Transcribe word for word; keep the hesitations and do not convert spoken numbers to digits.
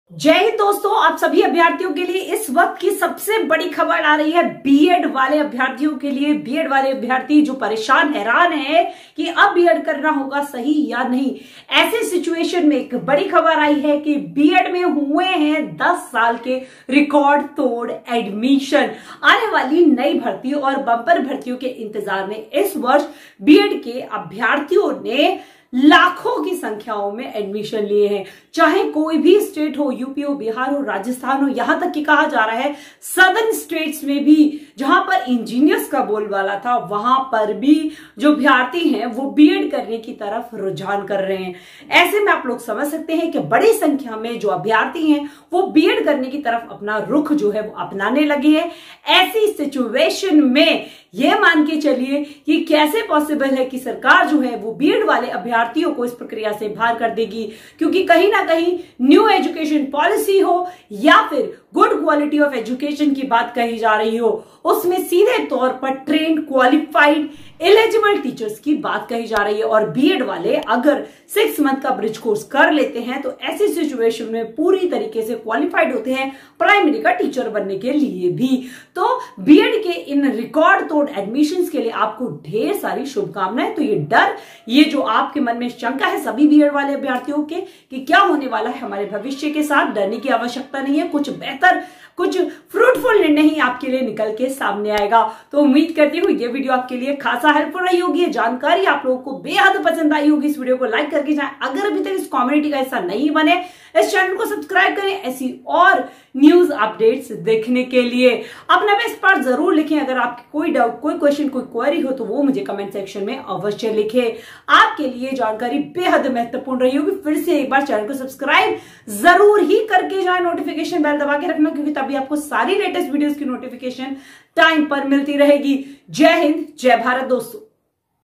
जय हिंद दोस्तों, आप सभी अभ्यर्थियों के लिए इस वक्त की सबसे बड़ी खबर आ रही है। बीएड वाले अभ्यर्थियों के लिए, बीएड वाले अभ्यर्थी जो परेशान हैरान है कि अब बीएड करना होगा सही या नहीं। ऐसे सिचुएशन में एक बड़ी खबर आई है कि बीएड में हुए हैं दस साल के रिकॉर्ड तोड़ एडमिशन। आने वाली नई भर्ती और बम्पर भर्तियों के इंतजार में इस वर्ष बीएड के अभ्यर्थियों ने लाखों की संख्याओं में एडमिशन लिए हैं। चाहे कोई भी स्टेट हो, यूपी हो, बिहार हो, राजस्थान हो, यहां तक कि कहा जा रहा है सदर्न स्टेट्स में भी जहां पर इंजीनियर्स का बोलबाला था, वहां पर भी जो अभ्यर्थी हैं वो बीएड करने की तरफ रुझान कर रहे हैं। ऐसे में आप लोग समझ सकते हैं कि बड़ी संख्या में जो अभ्यर्थी हैं वो बीएड करने की तरफ अपना रुख जो है वो अपनाने लगे हैं। ऐसी सिचुएशन में यह मान के चलिए कि कैसे पॉसिबल है कि सरकार जो है वो बीएड वाले अभ्यर्थियों को इस प्रक्रिया से बाहर कर देगी, क्योंकि कहीं ना कहीं न्यू एजुकेशन पॉलिसी हो या फिर गुड क्वालिटी ऑफ एजुकेशन की बात कही जा रही हो, उसमें सीधे तौर पर ट्रेंड, क्वालिफाइड, एलिजिबल टीचर्स की बात कही जा रही है। और बीएड वाले अगर सिक्स मंथ का ब्रिज कोर्स कर लेते हैं तो ऐसी सिचुएशन में पूरी तरीके से क्वालिफाइड होते हैं प्राइमरी का टीचर बनने के लिए भी। तो बीएड के इन रिकॉर्ड तोड़ एडमिशंस के लिए आपको ढेर सारी शुभकामनाएं। तो ये डर, ये जो आपके मन में शंका है सभी बीएड वाले अभ्यर्थियों के कि क्या होने वाला है हमारे भविष्य के साथ, डरने की आवश्यकता नहीं है। कुछ बेहतर, कुछ फ्रूटफुल निर्णय ही आपके लिए निकल के सामने आएगा। तो उम्मीद करती हूँ ये वीडियो आपके लिए खासा हेल्पफुल रही होगी, जानकारी आप लोगों को बेहद पसंद आई होगी। इस वीडियो को लाइक करके जाएं। अगर अभी तक इस कम्युनिटी का हिस्सा नहीं बने, इस चैनल को सब्सक्राइब करें ऐसी और न्यूज अपडेट्स देखने के लिए। अपना बेस्ट पार्ट जरूर लिखें। अगर आपकी कोई डाउट, कोई क्वेश्चन, कोई क्वेरी हो तो वो मुझे कमेंट सेक्शन में अवश्य लिखें। आपके लिए जानकारी बेहद महत्वपूर्ण रही होगी। फिर से एक बार चैनल को सब्सक्राइब जरूर ही करके जाए, नोटिफिकेशन बेल दबा के रखना, क्योंकि तभी आपको सारी लेटेस्ट वीडियोस की नोटिफिकेशन टाइम पर मिलती रहेगी। जय हिंद, जय भारत दोस्तों।